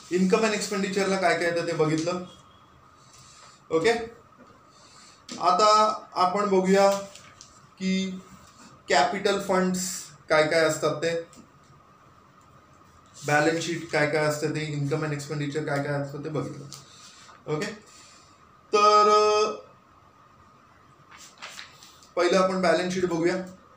Income and एक्सपेंडिचरला काय काय येतं ते बघितलं. ओके, आता आपण बघूया की कॅपिटल फंड्स काय काय असतात ते, बॅलन्स शीट काय काय असतं ते, इन्कम अँड एक्सपेंडिचर काय काय असतं ते बघितलं. ओके, तर पहिलं आपण बॅलन्स शीट बघूया.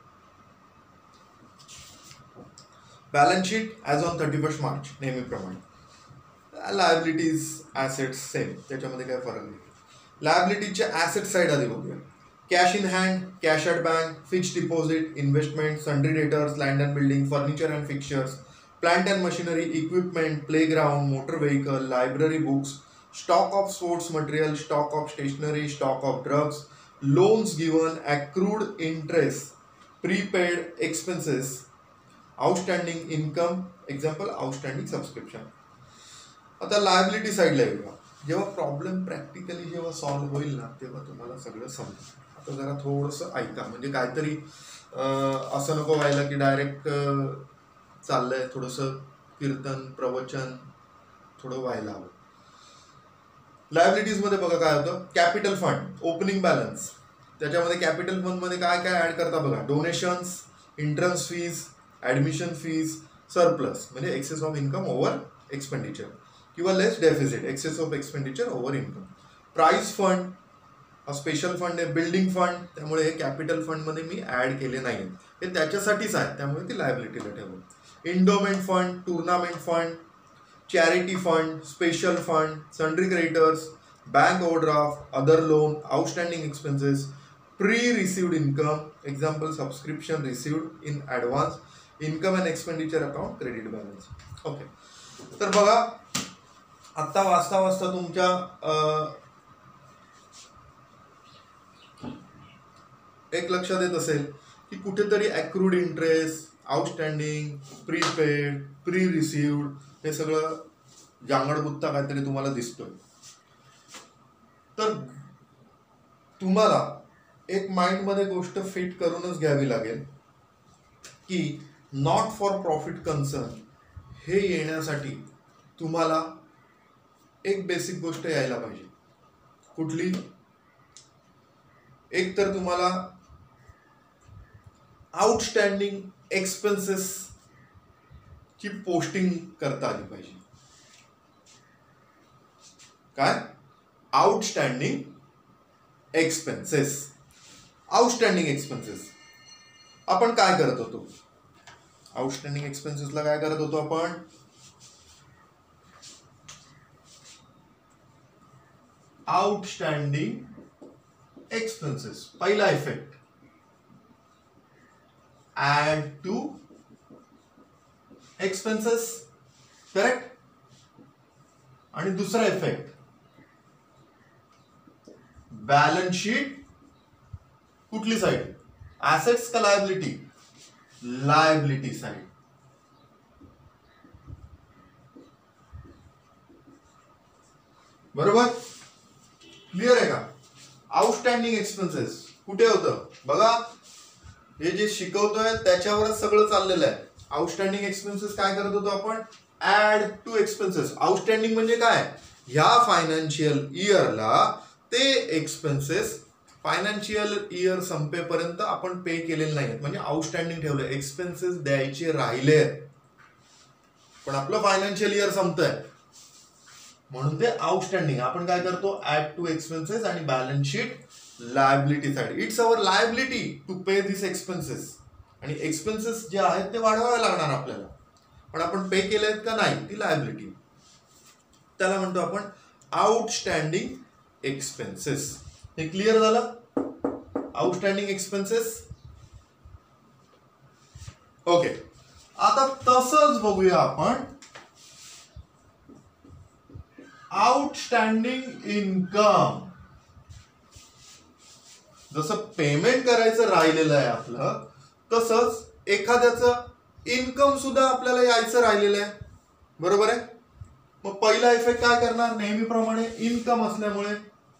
Balance sheet as on 31 March नेहमीप्रमाणे. लायबिलिटीज ॲसेट्स सेम, त्याच्यामध्ये काय फरक नाही. लायबिलिटीजच्या ॲसेट साईड आधी बघूया. Cash in hand, cash at bank, fixed deposit, investment, sundry debtors, land and building, furniture and fixtures, plant and machinery, equipment, playground, motor vehicle, library books, stock of sports material, stock of stationery, stock of drugs, loans given, accrued interest, prepaid expenses, outstanding income, example outstanding subscription. आता liability साईडला येऊया. जेव्हा problem practically जेव्हा solve होईल ना तेव्हा तुम्हाला सगळं समजेल. आता जरा थोडंसं ऐका, म्हणजे काहीतरी असं नको व्हायला की डायरेक्ट चाललंय, थोडंसं कीर्तन प्रवचन थोडं व्हायला हवं. लायबिलिटीज मध्ये बघा काय होतं. कॅपिटल फंड, ओपनिंग बॅलन्स, त्याच्यामध्ये कॅपिटल फंड मध्ये काय काय ऍड करता बघा. Donations, entrance fees, admission fees, surplus म्हणजे excess of income over expenditure, किंवा less deficit, excess of expenditure over income. Prize fund हा स्पेशल फंड आहे. बिल्डिंग फंड, त्यामुळे हे कॅपिटल फंड मध्ये मी ऍड केले नाही, हे त्याच्यासाठीच आहे, त्यामुळे ती लायबिलिटीला ठेवलं. Endowment fund, tournament fund, charity fund, special fund, sundry creditors, bank overdraft, other loan, outstanding expenses, pre received income, example subscription received in advance, income and expenditure account, credit balance. Okay, तर बघा आत्ता वाचता वाचता तुमच्या एक लक्षात येत असेल की कुठेतरी accrued interest, outstanding, prepaid, pre received, हे सगळं जांगडबुत्ता काहीतरी तुम्हाला दिसतोय. तर तुम्हाला एक माइंडमध्ये गोष्ट फिट करूनच घ्यावी लागेल की नॉट फॉर प्रॉफिट कन्सर्न हे येण्यासाठी तुम्हाला एक बेसिक गोष्ट यायला पाहिजे. कुठली? एक तर तुम्हाला आउटस्टँडिंग एक्सपेन्सेस ची पोस्टिंग करता आली पाहिजे. काय? Outstanding expenses. आउटस्टँडिंग एक्सपेन्सेस आपण काय करत होतो? आउटस्टँडिंग एक्सपेन्सेसला काय करत होतो आपण? आउटस्टँडिंग एक्सपेन्सेस, पहिला effect add to expenses, correct. आणि दुसरा इफेक्ट बॅलन्स शीट, कुठली साईड? ऍसेट्स का लायबिलिटी? Liability side. बरोबर? क्लिअर आहे का? आउटस्टँडिंग एक्सपेन्सेस कुठे होतं बघा, हे जे शिकवतोय त्याच्यावरच सगळं चाललेलं आहे. आउटस्टँडिंग एक्सपेन्सेस काय करत होतो आपण? Add to expenses. आउटस्टँडिंग म्हणजे काय? ह्या फायनान्शियल इयरला ते एक्सपेन्सेस फायनान्शियल इयर संपेपर्यंत आपण पे केलेले नाहीत, म्हणजे आउटस्टँडिंग ठेवलं. एक्सपेन्सेस द्यायचे राहिले पण आपलं फायनान्शियल इयर संपतंय म्हणून ते आउटस्टँडिंग. आपण काय करतो? ऍड टू एक्सपेन्सेस आणि balance sheet liability side. It's our liability to pay this expenses. आणि एक्सपेन्सेस जे आहेत ते वाढवावे लागणार आपल्याला, पण आपण पे केले आहेत का नाही, ती लायबिलिटी. त्याला म्हणतो आपण आउटस्टँडिंग एक्सपेन्सेस. हे क्लिअर झालं? Outstanding expenses. ओके, आता तसंच बघूया आपण आउटस्टँडिंग इन्कम. जसं पेमेंट करायचं राहिलेलं आहे आपलं, तसंच एखाद्याचं इन्कम सुद्धा आपल्याला यायचं राहिलेलं आहे. बरोबर आहे? मग पहिला इफेक्ट काय करणार? नेहमीप्रमाणे इन्कम असल्यामुळे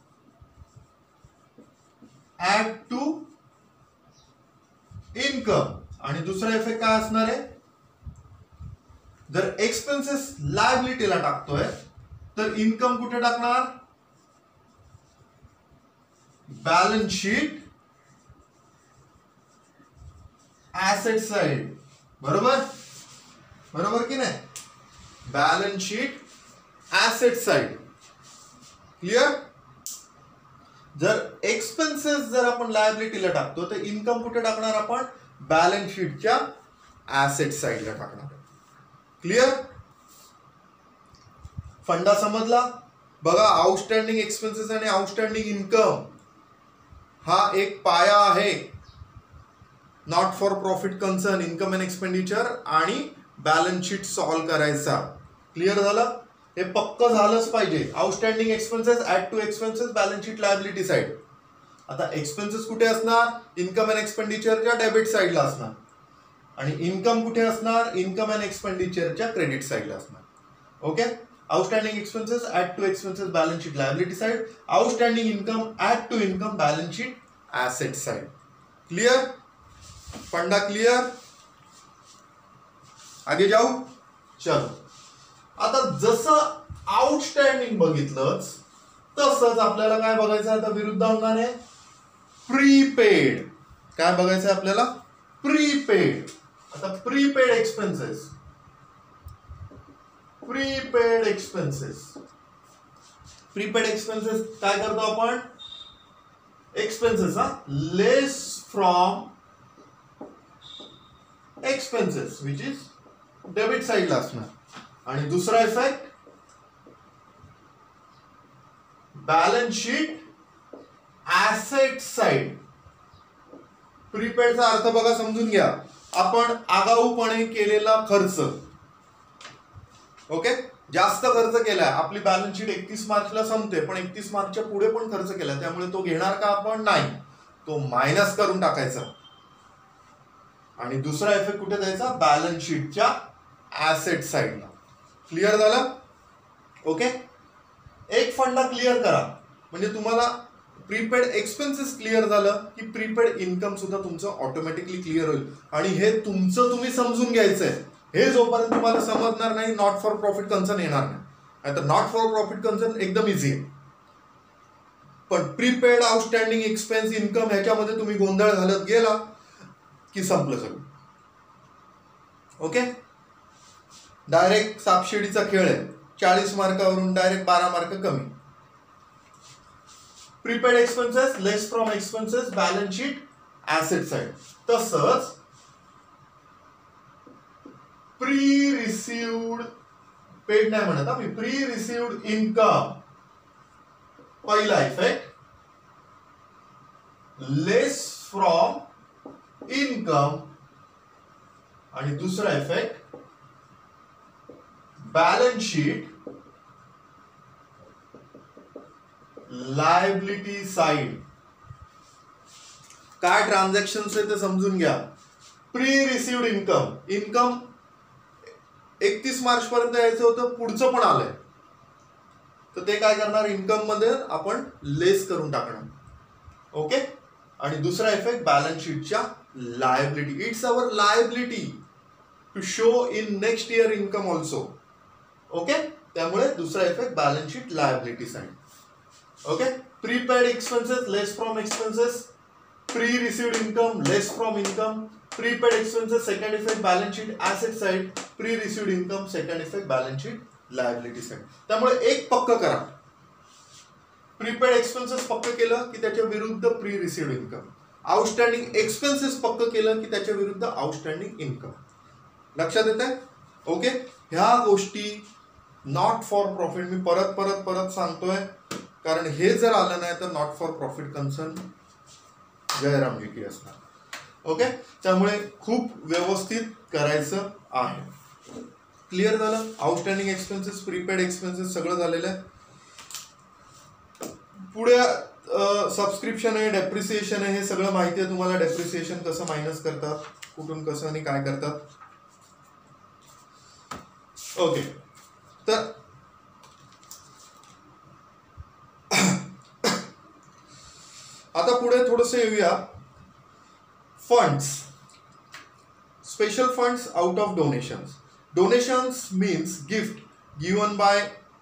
ऍड टू इन्कम. आणि दुसरा इफेक्ट काय असणार आहे? जर एक्सपेन्सेस लायबिलिटीला टाकतोय तर इन्कम कुठे टाकणार? Balance sheet asset side. बरोबर बरोबर की नाही? Balance sheet asset side. Clear? जर एक्सपेन्सेस जर आपण लायबिलिटीला टाकतो तर इन्कम कुठे टाकणार आपण? बॅलन्स शीटच्या ऍसेट साइडला टाकणार. क्लिअर? फंडा समजला? बघा, आउटस्टँडिंग एक्सपेन्सेस आणि आउटस्टँडिंग इन्कम हा एक पाया आहे not for profit concern, income and expenditure आणि बॅलन्स शीट सॉल्व्ह करायचा. क्लिअर झालं? हे पक्क झालंच पाहिजे. Outstanding expenses add to expenses balance sheet liability side. आता एक्सपेन्सेस कुठे असणार? इन्कम अँड एक्सपेंडिचरच्या डेबिट साइडला असणार. आणि इन्कम कुठे असणार? इन्कम अँड एक्सपेंडिचरच्या क्रेडिट साइडला असणार. Okay? Outstanding expenses add to expenses balance sheet liability side. Outstanding income add to income balance sheet asset side. Clear? फंडा क्लियर? आगे जाऊ. चलो, आता जसं आउटस्टँडिंग बघितलंच तसंच आपल्याला काय बघायचं आता विरुद्ध होणार आहे? प्रीपेड. काय बघायचं आहे आपल्याला? प्रीपेड. आता prepaid expenses, prepaid expenses, prepaid expenses काय करतो आपण? Expenses less from expenses which is debit साइडला असणार. आणि दुसरा effect balance sheet asset side. प्रीपेडचा अर्थ बघा, समजून घ्या. आपण आगाऊपणे केलेला खर्च. ओके? जास्त खर्च केलाय. आपली बॅलन्स शीट 31 मार्चला संपते, पण 31 मार्चच्या पुढे पण खर्च केला, त्यामुळे तो घेणार का आपण? नाही, तो मायनस करून टाकायचा. आणि दुसरा इफेक्ट कुठे द्यायचा? बॅलन्स शीटच्या ऍसेट साइडला. क्लिअर झालं? ओके? एक फंडा क्लिअर करा म्हणजे तुम्हाला प्रीपेड एक्सपेन्सेस क्लिअर झालं की प्रीपेड इन्कम सुद्धा तुमचं ऑटोमॅटिकली क्लिअर होईल. आणि हे तुमचं तुम्ही समजून घ्यायचंय. हे जोपर्यंत तुम्हाला समजणार नाही नॉट फॉर प्रॉफिट कन्सर्न येणार नाही. आता नॉट फॉर प्रॉफिट कन्सर्न एकदम इझी आहे, पण प्रीपेड आउटस्टँडिंग एक्सपेन्स इन्कम ह्याच्यामध्ये तुम्ही गोंधळ घालत गेला की संपलं सगळं. ओके? डायरेक्ट सापशिडीचा खेळ आहे. 40 मार्कावरून डायरेक्ट 12 मार्क कमी. Prepaid expenses less from expenses balance sheet asset side. तसंच प्री रिसिव्ड, पेड नाही म्हणत मी, प्री रिसिव्ड इन्कम पहिला इफेक्ट लेस फ्रॉम इन्कम. आणि दुसरा effect balance sheet liability side. काय ट्रान्झॅक्शन्स आहे ते समजून घ्या. Pre received income, income 31 March पर्यंत यायचं होतं, पुढचं पण आलंय, तर ते काय करणार? इन्कम मध्ये आपण लेस करून टाकणार. ओके? आणि दुसरा इफेक्ट बॅलन्स शीटच्या liability. It's our liability to show in next year income also. Okay? त्यामुळे दुसरा effect balance sheet liability side. Okay? Prepaid expenses less from expenses, pre received income less from income, prepaid expenses second effect balance sheet asset side, pre received income second effect balance sheet liability side. त्यामुळे एक पक्क करा. Prepaid expenses पक्क केलं की त्याच्या विरुद्ध pre received income. Outstanding expenses पक्क केलं की त्याच्या विरुद्ध आउटस्टँडिंग इन्कम. लक्षात येत आहे? ओके? ह्या गोष्टी नॉट फॉर प्रॉफिट मी परत परत परत सांगतोय, कारण हे जर आलं नाही तर नॉट फॉर प्रॉफिट कन्सर्न जयराम जीटी असणार. ओके? त्यामुळे खूप व्यवस्थित करायचं आहे. क्लिअर झालं? आउटस्टँडिंग एक्सपेन्सेस, प्रीपेड एक्सपेन्सेस सगळं झालेलं आहे. पुढे सबस्क्रिप्शन आहे, डेप्रिसिएशन आहे, हे सगळं माहिती आहे तुम्हाला. डेप्रिसिएशन कसं मायनस करतात, कुठून कसं आणि काय करतात. ओके, तर आता पुढे थोडंसं येऊया. Funds, special funds out of donations. Donations means gift given by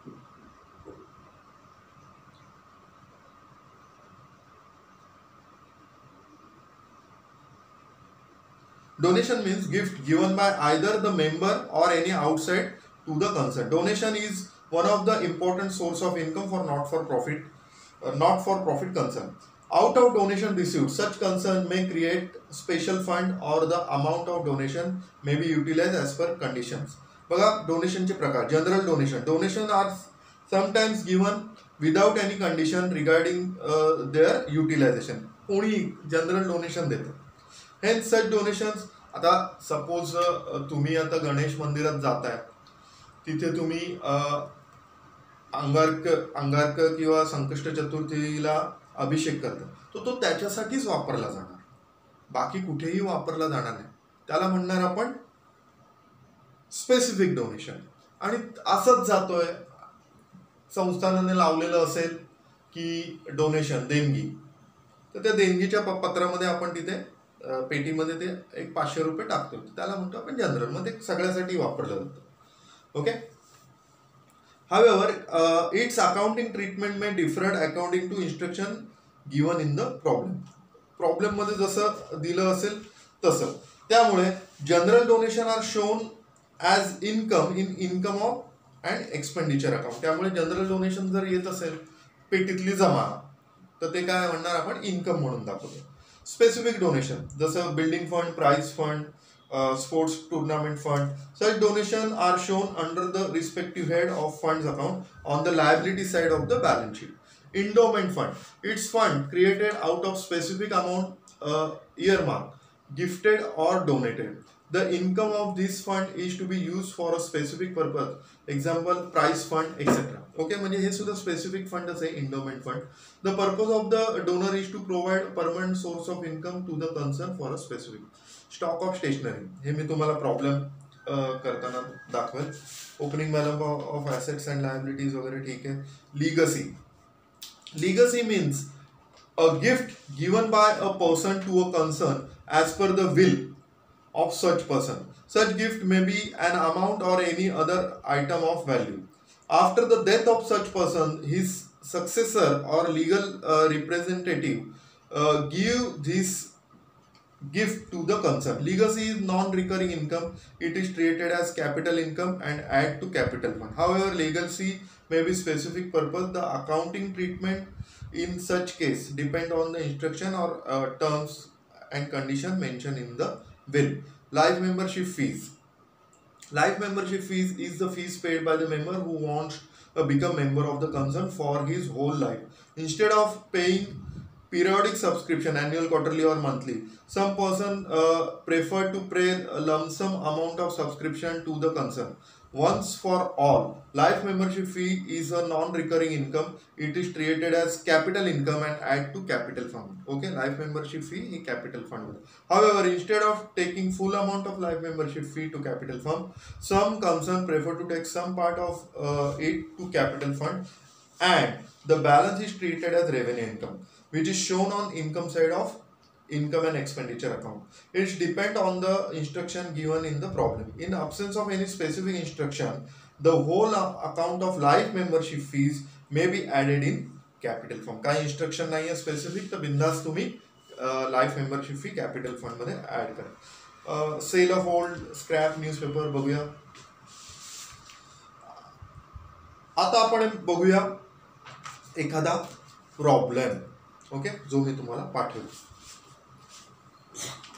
donation means gift given by either the member or any outside to the concern. Donation is one of the important source of income for not for profit concern. Out of donation received, such concern may create special fund or the amount of donation may be utilized as per conditions. बघा डोनेशनचे प्रकार. General donation. Donation are sometimes given without any condition regarding their utilization. कोणी general donation देतं. Hence such donations. आता suppose तुम्ही आता गणेश मंदिरात जाताय, तिथे तुम्ही अंगारक किंवा संकष्ट चतुर्थीला अभिषेक करता, तो त्याच्यासाठीच वापरला जाणार, बाकी कुठेही वापरला जाणार नाही. त्याला म्हणणार आपण स्पेसिफिक डोनेशन. आणि असंच जातोय, संस्थानाने लावलेलं असेल की डोनेशन देणगी, तर त्या देणगीच्या पत्रामध्ये आपण तिथे पेटीमध्ये ते एक 500 रुपये टाकतो, त्याला म्हणतो आपण जनरल. मग ते सगळ्यासाठी वापरलं जातं. Okay. However, its accounting treatment may differ according to instruction given in the problem. Problem मध्ये जसं दिलं असेल तसं. त्यामुळे general donation are shown as income in income of and expenditure account. त्यामुळे जनरल डोनेशन जर येत असेल पेटीतली जमा, तर ते काय म्हणणार आपण इन्कम म्हणून दाखवतो. स्पेसिफिक डोनेशन जसं building fund, prize fund, sports tournament fund. Such donation are shown under the respective head of funds account on the liability side of the balance sheet. Endowment fund. It's fund created out of specific amount earmark, gifted or donated. The income of this fund is to be used for a specific purpose. Example, prize fund, etc. Okay, म्हणजे हे सुद्धा specific fund आहे, endowment fund. The purpose of the donor is to provide a permanent source of income to the concern for a specific. Stock of stationery, हे मी तुम्हाला problem करताना दाखवेल. Opening balance of assets and liabilities वगैरे ठीक आहे. Legacy. Legacy means a gift given by a person to a concern as per the will of such person. Such gift may be an amount or any other item of value. After the death of such person, his successor or legal representative give this gift to the concern. Legacy is non-recurring income. It is treated as capital income and add to capital fund. However, legacy may be specific purpose. The accounting treatment in such case depend on the instruction or terms and condition mentioned in the will. Life membership fees. Life membership fees is the fees paid by the member who wants to become member of the concern for his whole life. Instead of paying periodic subscription, annual, quarterly or monthly, some person prefer to pay a lump sum amount of subscription to the concern once for all. Life membership fee is a non-recurring income. It is treated as capital income and add to capital fund. Okay, life membership fee is capital fund. However, instead of taking full amount of life membership fee to capital fund, some concern prefer to take some part of it to capital fund, and the balance is treated as revenue income, which is shown on income side of income and expenditure account. It depends on the instruction given in the problem. In absence of any specific instruction, the whole account of life membership fees may be added in capital fund. काही instruction नाही आहे specific, तर बिंदास तुम्ही life membership fee capital fund मध्ये add करा. Sale of old scrap newspaper बघूया. आता आपण बघूया एखादा प्रॉब्लेम, ओके, जो मी तुम्हाला पाठवतो.